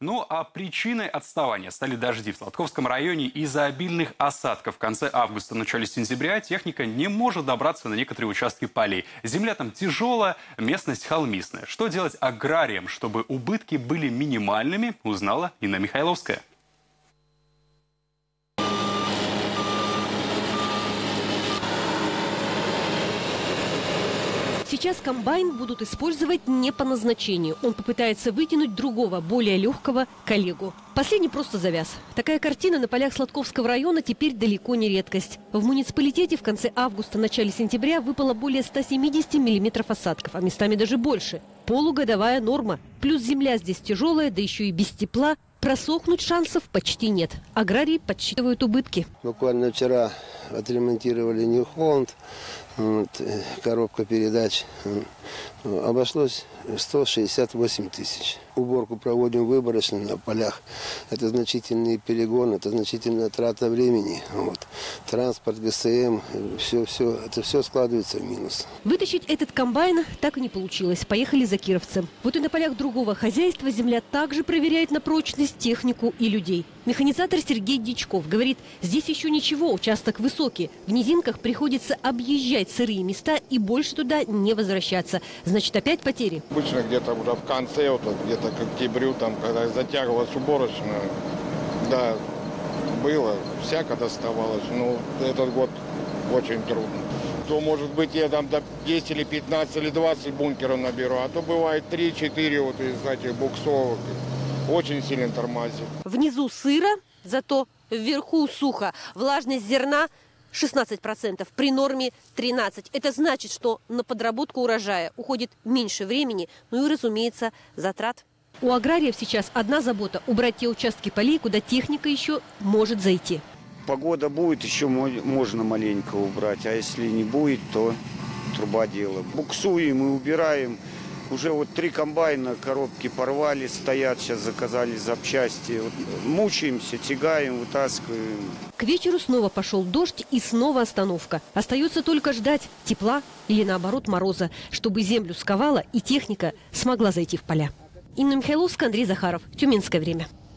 Ну а причиной отставания стали дожди в Сладковском районе. Из-за обильных осадков в конце августа, начале сентября техника не может добраться на некоторые участки полей. Земля там тяжелая, местность холмистая. Что делать аграриям, чтобы убытки были минимальными, узнала Инна Михайловская. Сейчас комбайн будут использовать не по назначению. Он попытается вытянуть другого, более легкого коллегу. Последний просто завяз. Такая картина на полях Сладковского района теперь далеко не редкость. В муниципалитете в конце августа, начале сентября выпало более 170 миллиметров осадков, а местами даже больше. Полугодовая норма. Плюс земля здесь тяжелая, да еще и без тепла. Просохнуть шансов почти нет. Аграрии подсчитывают убытки. Буквально вчера отремонтировали New Holland, коробка передач. Обошлось 168 тысяч. Уборку проводим выборочно на полях. Это значительный перегон, это значительная трата времени. Транспорт, ГСМ, это все складывается в минус. Вытащить этот комбайн так и не получилось. Поехали за кировцем. Вот и на полях другого хозяйства земля также проверяет на прочность технику и людей. Механизатор Сергей Дичков говорит, здесь еще ничего, участок высокий. В низинках приходится объезжать сырые места и больше туда не возвращаться. Значит, опять потери. Обычно где-то уже в конце, где-то к октябрю, когда затягивалась уборочная, да, было, всяко доставалось. Но этот год очень трудно. То, может быть, я там до 10 или 15 или 20 бункеров наберу, а то бывает 3-4 вот из этих буксовок. Очень сильно тормозит. Внизу сыро, зато вверху сухо. Влажность зерна 16%, при норме 13%. Это значит, что на подработку урожая уходит меньше времени, ну и, разумеется, затрат. У аграриев сейчас одна забота – убрать те участки полей, куда техника еще может зайти. Погода будет, еще можно маленько убрать, а если не будет, то труба дело. Буксуем и убираем. Уже 3 комбайна, коробки порвали, стоят, сейчас заказали запчасти. Мучаемся, тягаем, вытаскиваем. К вечеру снова пошел дождь и снова остановка. Остается только ждать тепла или, наоборот, мороза, чтобы землю сковала и техника смогла зайти в поля. Инна Михайловская, Андрей Захаров. Тюменское время.